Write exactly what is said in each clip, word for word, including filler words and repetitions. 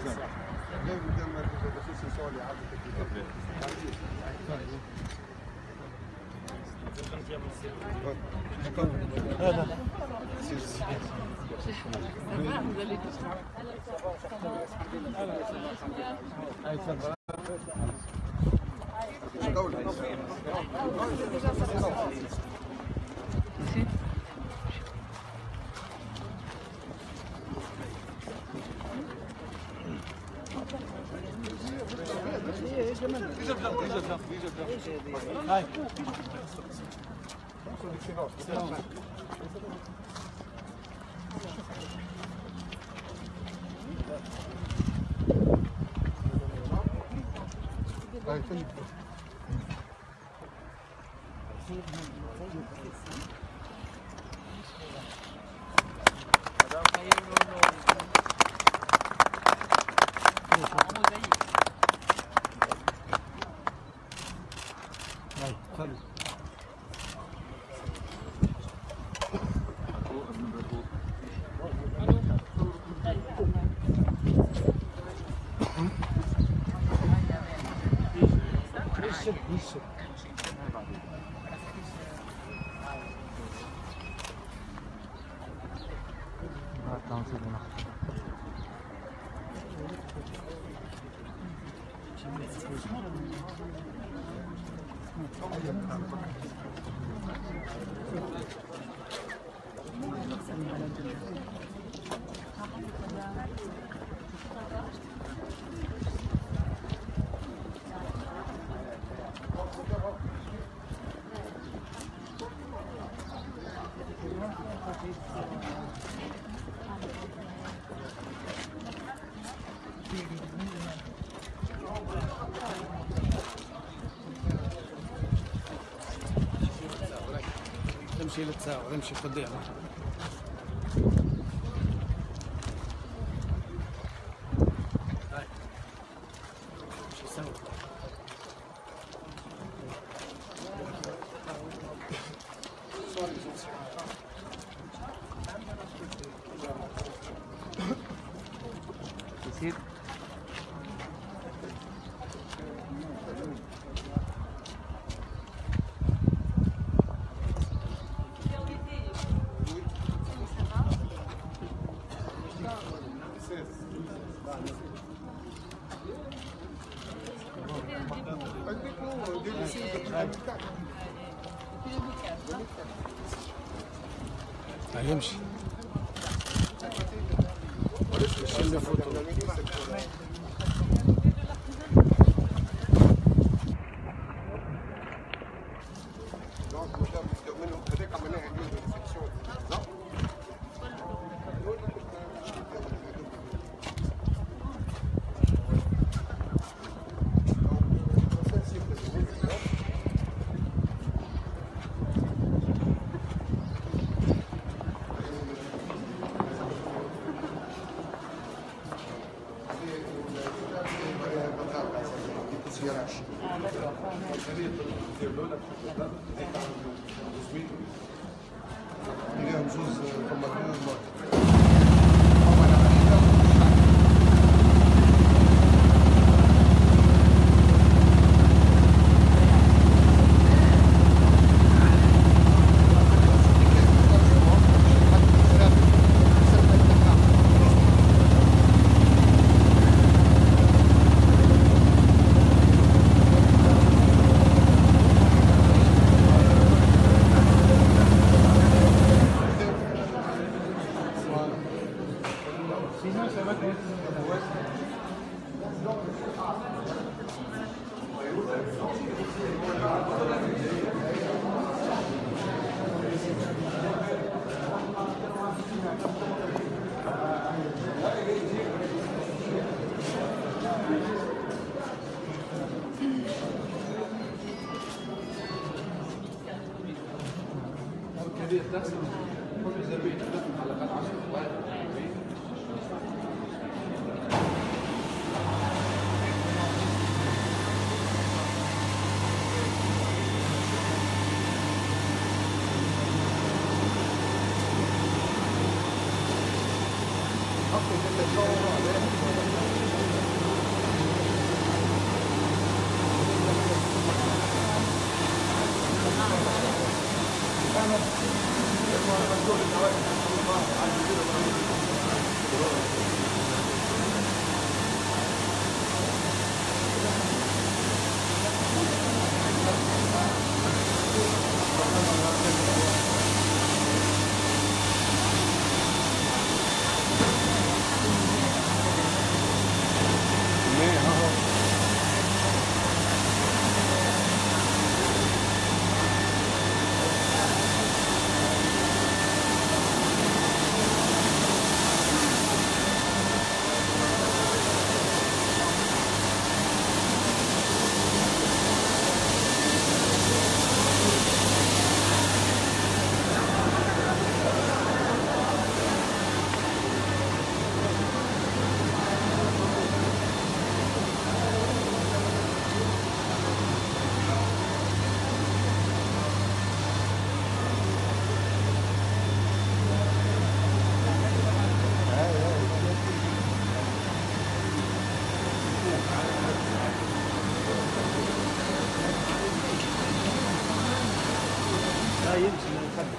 نمشي للتساوي نمشي قدام يمشي Thank you. لا يمشي من الخلف.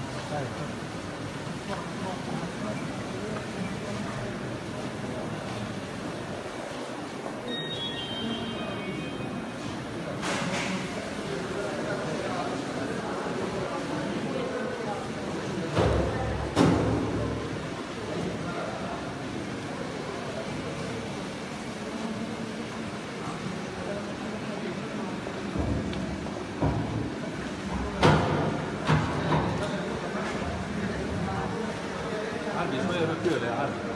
عندي شوية ركولة يا عم.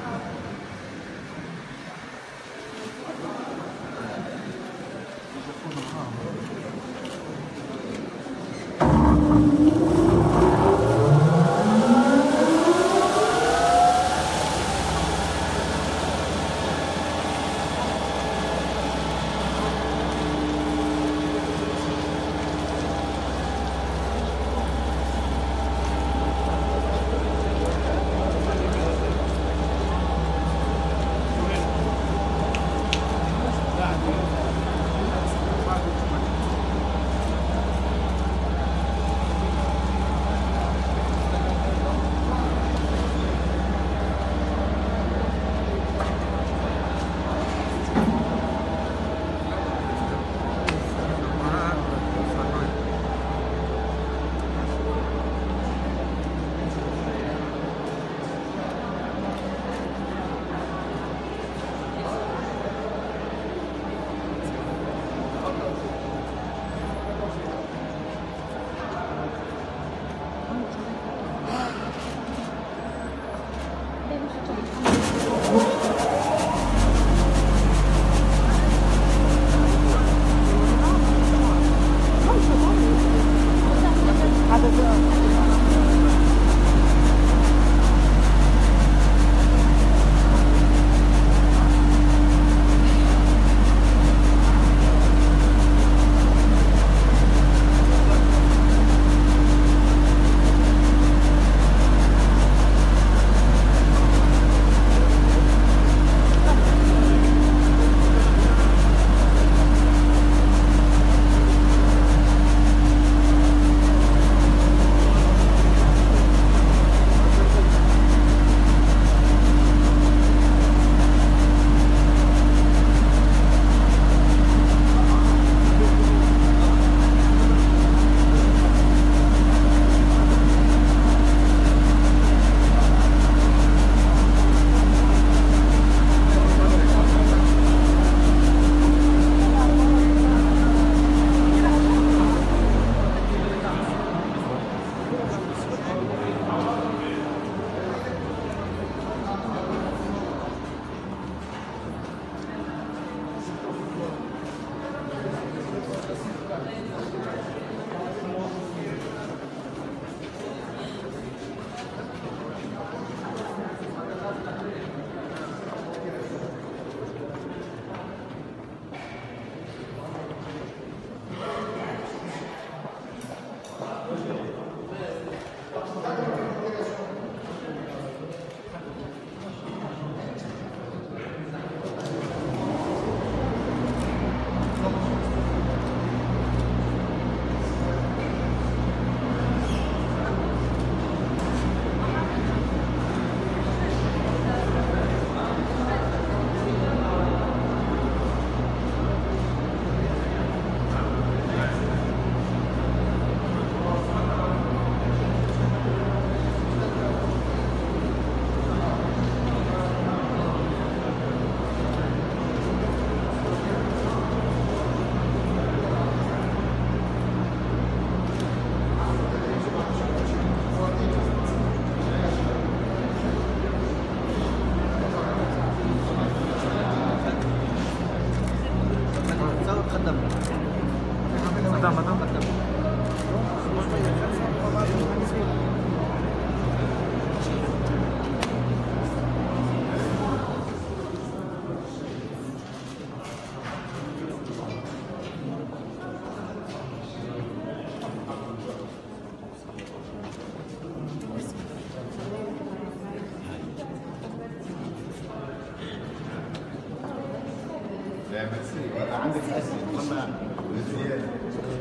لا ميرسي انا عندك اسئله مهمه بزياده.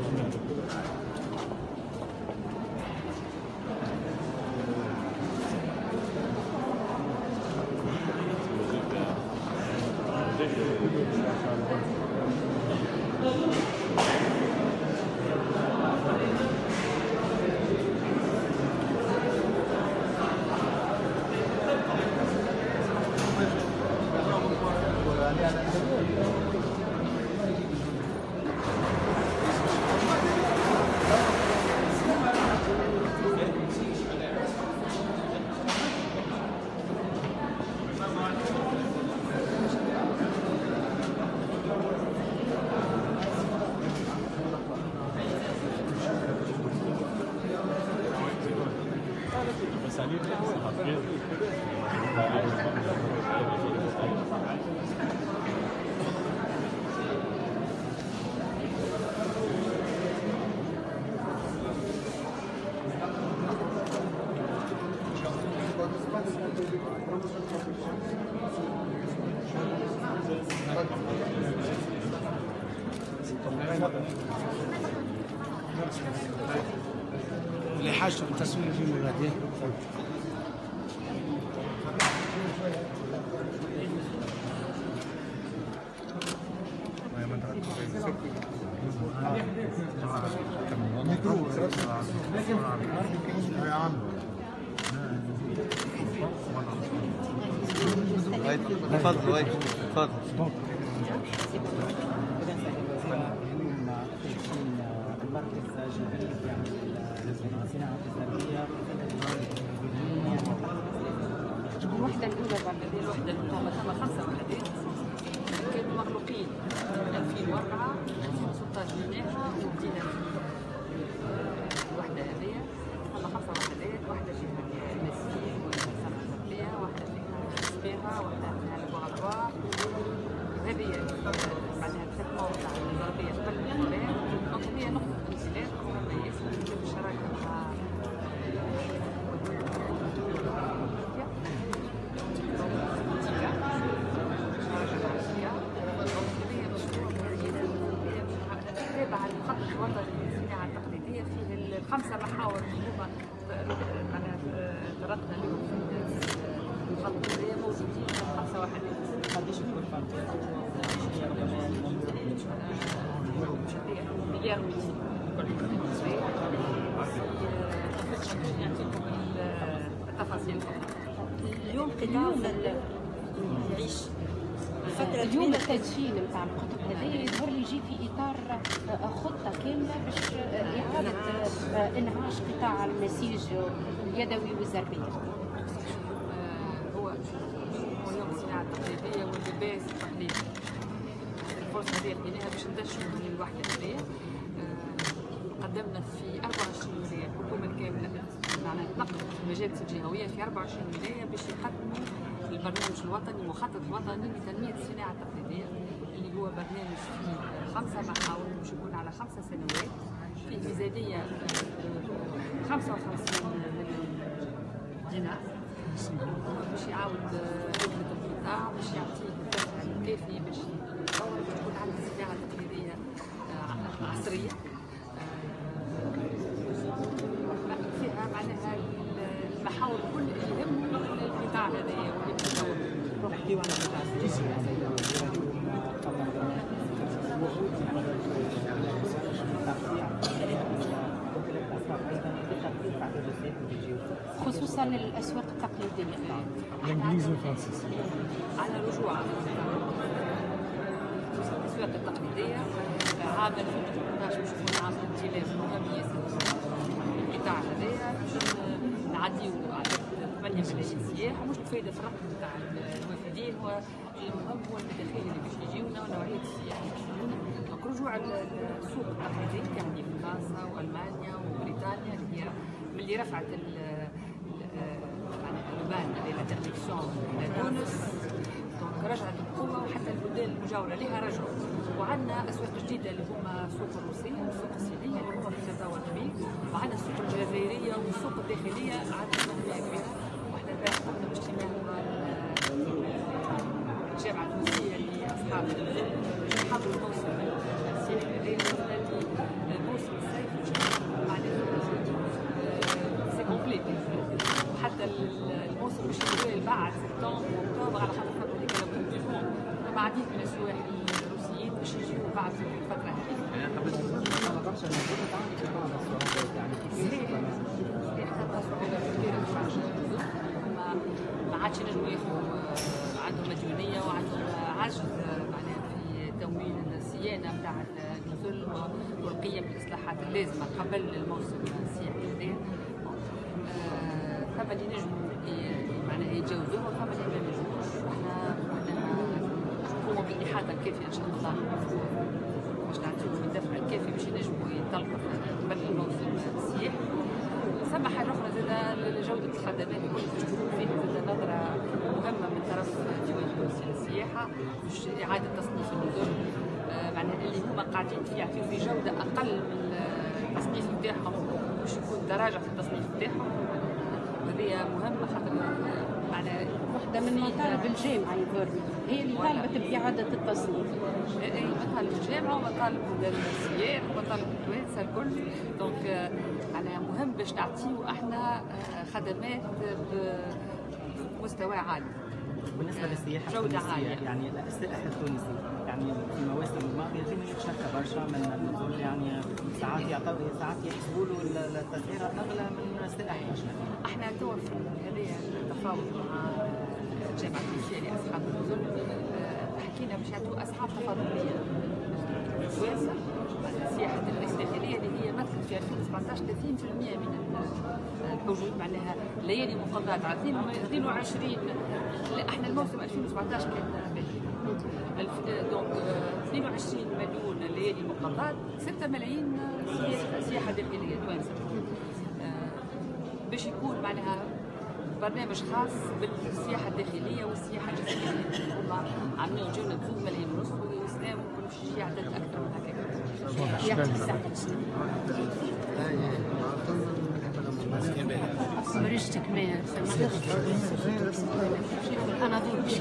اللي حاجته التصوير في مبادئ تفضل وين تفضل. المركز جديد يعني الصناعة التجارية. الوحدة الأولى بعد هذه الوحدة الأولى ثم خمسة وحدات كانوا مخلوقين من ألفين وأربعة ألفين وستة عشر بناها وبدينا الوحدة هذه ثم خمسة وحدات، واحدة فيها المسيح والصناعة التجارية، واحدة فيها سباحة، واحدة فيها لابوغاتوار، وهذه بعدها الخدمة تاع الضربية قبل الفراغ. دونك هذه نقطة انطلاق مهمة ياسر بالشراكة مع تابع الخط الوطني للصناعة التقليدية فيه الخمسة محاور اللي هما معناها طرقنا لهم في الخط هذايا موجودين خمسة وحدات. قداش يكون فرق؟ مليار ومئتين. نعطيكم التفاصيل. اليوم اليوم يعيش فترة اليوم التدشين نتاع الكتب هذايا يظهر لي يجي في اطار خطه كامله باش اعاده انعاش قطاع النسيج اليدوي والزربيه. هو هو يوم الصناعه التقليديه واللباس التقليدي. الفرصه هذه لقيناها باش ندشوا من الوحده هذيا. قدمنا في أربعة وعشرين ولاية الحكومة الكاملة معناها تنقلت في المجالس الجهوية في أربعة وعشرين ولاية باش يقدموا البرنامج الوطني المخطط الوطني لتنمية الصناعة التقليدية اللي هو برنامج فيه خمسة محاور باش يكون على خمسة سنوات، فيه ميزانية خمسة وخمسين مليون دينار باش يعاود خدمة القطاع باش يعطيه الدفع الكافي باش يتطور باش تكون عندنا صناعة تقليدية عصرية فيها معناها المحاور كل اللي يهم القطاع هذايا واللي بيتطور. نحكيو على القطاع التجاري خصوصا الاسواق التقليديه. الانجليزي والفرنسي. على رجوع الاسواق التقليديه عام ألفين وثمانية عشر باش يكون عام انطلاق مهم ياسر القطاع هذايا باش نعديو على ثمانية ملايين سياح ومش بفايده في الرقم نتاع الوافدين. والمهم هو المداخيل اللي باش يجيونا ونوعيه السياح اللي باش يجيونا. دونك رجوع السوق التقليدي يعني في فرنسا والمانيا وبريطانيا اللي هي من اللي رفعت البان للانترديكسيون لتونس. دونك رجعت القوة وحتى البلدان المجاورة لها رجعوا. وعندنا أسواق جديدة اللي هما السوق الروسية والسوق الصينية اللي هما في تطور كبير، وعندنا السوق الجزائرية والسوق الداخلية عندنا تنمية كبيرة. واحنا قمنا باجتماع مع الجامعة التونسية لأصحاب بعد سبتمبر واكتوبر على خاطر الفتره هذيك لابد فما عديد من السواح الروسيين باش يجيو بعد الفتره هذيك. ما برشا المفروض عندك بعض الصعوبات يعني كيفاش ما عادش ينجموا ياخذوا عندهم مديونيه وعندهم عجز معناها في تمويل الصيانه نتاع النزل والقيم بالاصلاحات اللازمه قبل الموسم السياحي هذا. فما اللي ينجموا معناها يتجاوزوه وفما اللي ما ينجموش. احنا نقوموا بالاحاطه الكافيه ان شاء الله باش نعطيهم الدفع الكافي باش ينجموا ينطلقوا قبل الموسم السياحي. ثم حاجه اخرى زاد لجوده الخدمات اللي تكون فيها زاد نظره مهمه من طرف ديوان تونسي للسياحه باش اعاده تصنيف النزل معناها اللي هما قاعدين فيه يعطيو في جوده اقل من التصنيف نتاعهم باش يكون تراجع في التصنيف نتاعهم. هذه مهمه خاطر معناها واحدة من مطالب الجامعة يظهرني هي اللي طالبت بإعادة التصنيف. اي مطالب الجامعة ومطالب السياح ومطالب التوانسة الكل. دونك معناها مهم باش نعطيو احنا خدمات بمستوى عالي. بالنسبه للسياحه جودة عالية يعني السائح التونسي يعني في المواسم الماضيه كان يتشكى برشا من النزول يعني ساعات يعطوا ساعات يحسبوا له التذكره اغلى من السائح الاجنبي. احنا توا في هذه التفاوض مع الجامعه التونسيه لاصحاب النزل حكينا باش يعطوا اسعار تفاضليه للتوانسه. السياحه الداخليه اللي هي مثلت في ألفين وسبعطاش ثلاثين بالمئة من الحجوج معناها ليالي مقضات على اثنين وعشرين. احنا الموسم ألفين وسبعطاش كان دونك اثنين وعشرين مليون ليالي مقضات ستة ملايين سياحه داخليه توانسه. باش يكون معناها برنامج خاص بالسياحه الداخليه والسياحه الجزائريه. هما عاملين جوله زوج ملايين ونص والسنه ممكن شي عدد اكثر من هكاك. برشتك ما انا دور باش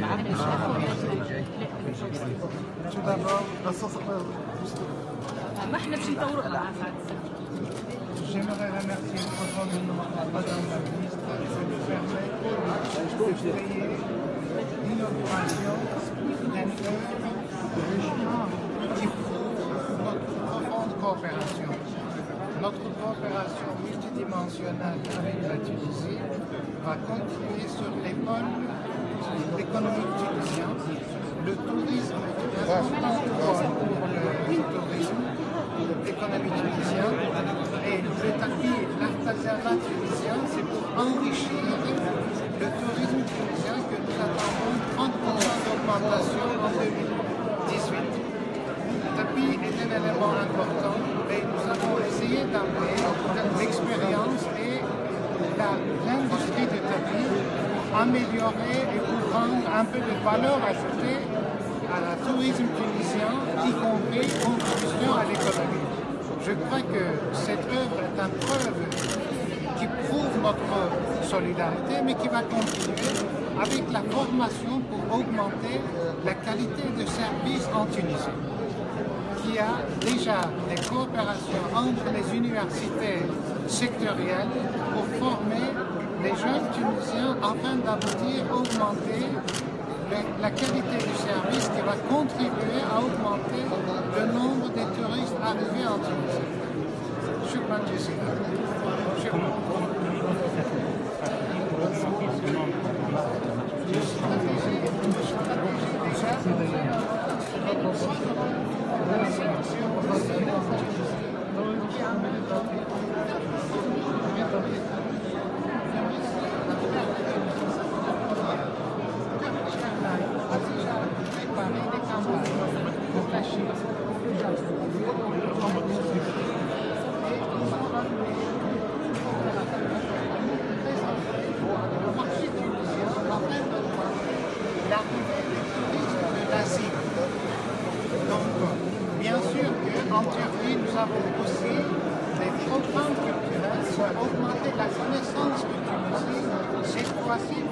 ما احنا باش نطوروا لها. J'aimerais remercier Madame la ministre de nous permettre de créer l'inauguration d'un œuvre qui prouve notre profonde coopération. Notre coopération multidimensionnelle avec la Tunisie va contribuer sur l'épaule économique tunisienne, le tourisme est un important pôle pour le tourisme, l'économie tunisienne, et le tapis, l'artisanat tunisien, c'est pour enrichir le tourisme tunisien que nous attendons trente pour cent d'augmentation en deux mille dix-huit. Le tapis est un élément important et nous avons essayé d'amener l'expérience et l'industrie du tapis pour améliorer et pour rendre un peu de valeur ajoutée à la tourisme tunisien, y compris contribution à l'économie. Je crois que cette œuvre est une preuve qui prouve notre solidarité, mais qui va continuer avec la formation pour augmenter la qualité de service en Tunisie. Il y a déjà des coopérations entre les universités sectorielles pour former les jeunes Tunisiens afin d'aboutir à augmenter la qualité du service qui va contribuer à augmenter le nombre de touristes arrivés en Tunisie. Shukran jazilan. Shukran. Bien sûr qu'en Turquie, nous avons aussi des programmes culturels pour augmenter la connaissance de Tunisie, cette fois-ci